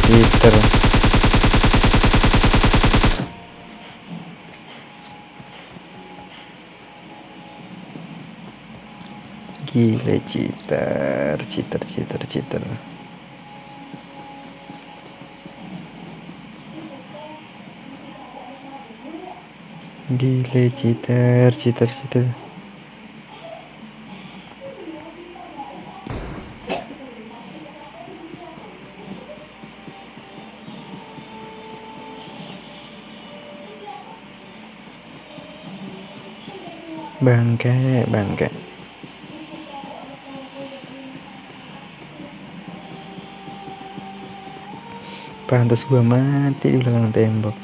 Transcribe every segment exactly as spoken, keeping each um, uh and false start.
cheater. Gile cheater, cheater, cheater, cheater. Gile cheater, cheater, cheater. Bangke, bangke. Pantas gua mati di belakang tembok.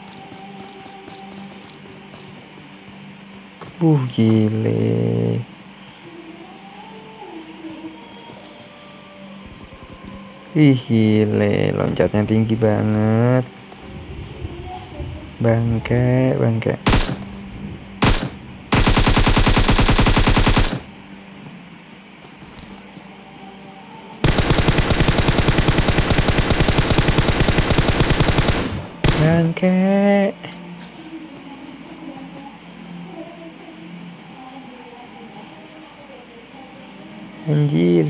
Uh, gile. Ih, gile, loncatnya tinggi banget. Bangke, bangke. Bangke. Anjir.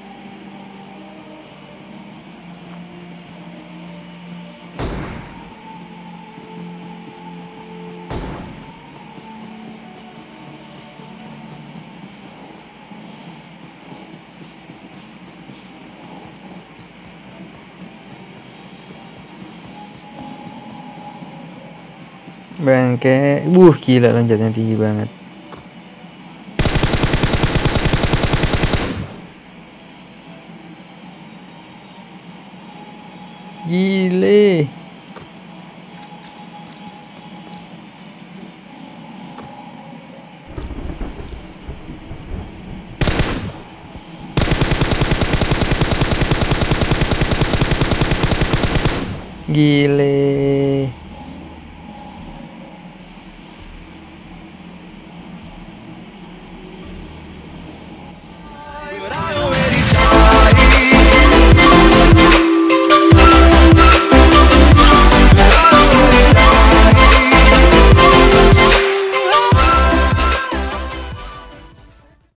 Bangke. Buh, gila, loncatnya tinggi banget. Gile. Gile.